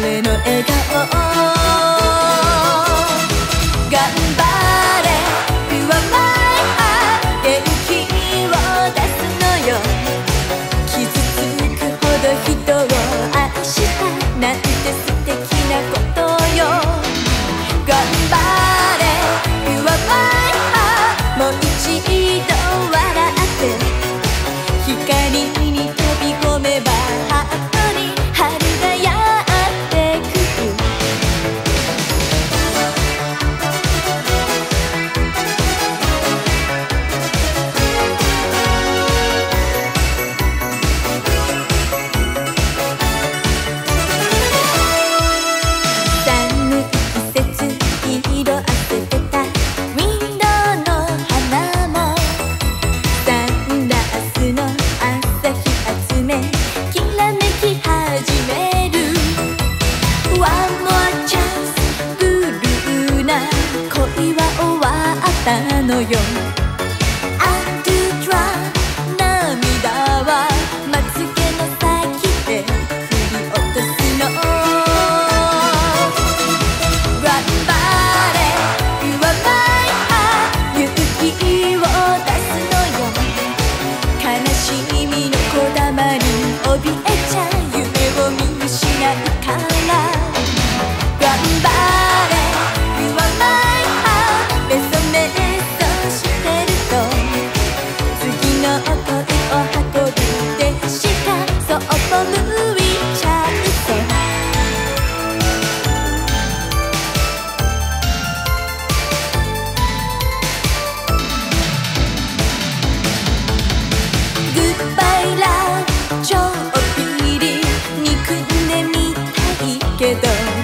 れの笑顔頑張れ You are my heart 元気を出すのよ傷つくほど人を愛したなんて素敵なことよ頑張れ You are my heart もう一度笑って光に飛び込めばハートに春がやってくる寒い季節色あせてたウィンドウの花もサンダースの朝日集めきらめき始める One more chance ブルーな恋は終わったのよ I do try 涙はまつげの先で振り落とすの頑張れ You are my heart 勇気を出すのよ悲しみのこだまに怯えちゃう夢を見失うから頑張れ You are my heart メソメソしてると次の恋を運ぶでしかそっと向いちゃうとグッバイラブ超ビリ憎んでみたいけど